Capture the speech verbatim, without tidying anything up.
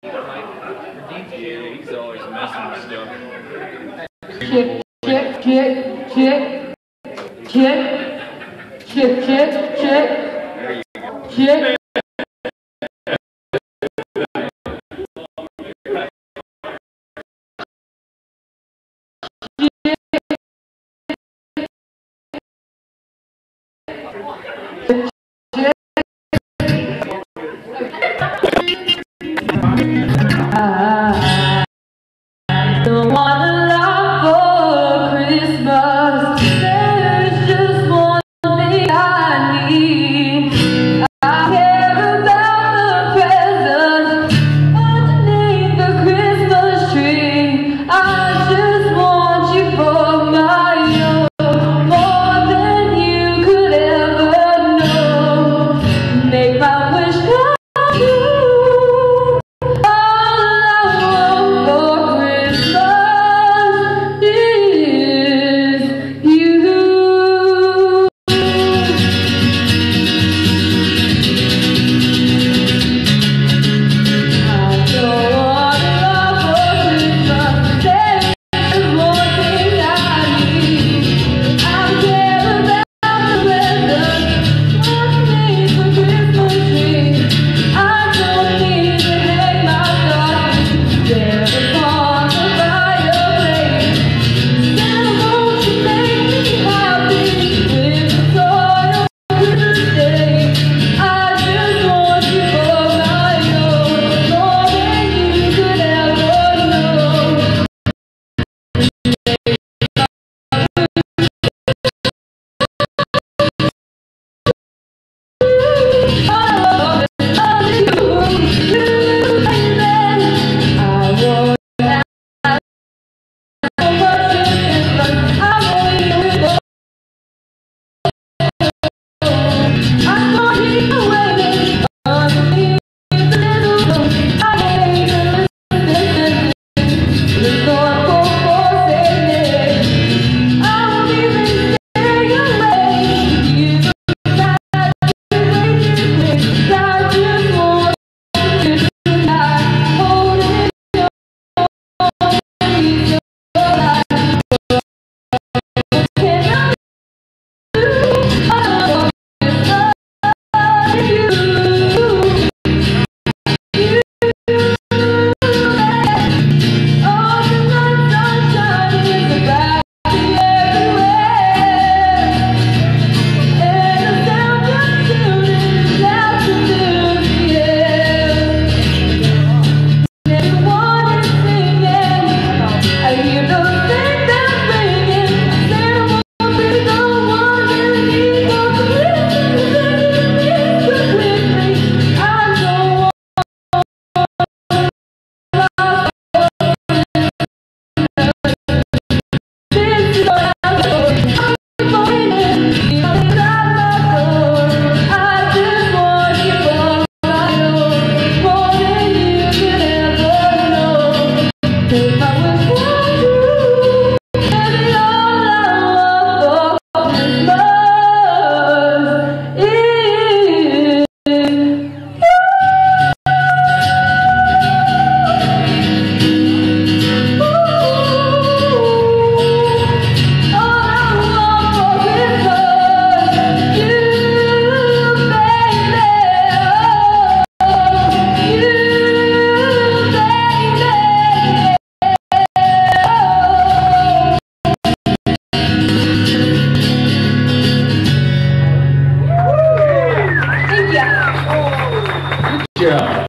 Yeah, he's always messing with stuff. Chip, chip, chip, chip, chip, chip, chip, chip, There you go. chip. I don't want a lot for Christmas. There's just one thing I need. I care about the presents underneath the Christmas tree. I just want you for my own, more than you could ever know. Make my wish come true. Yeah.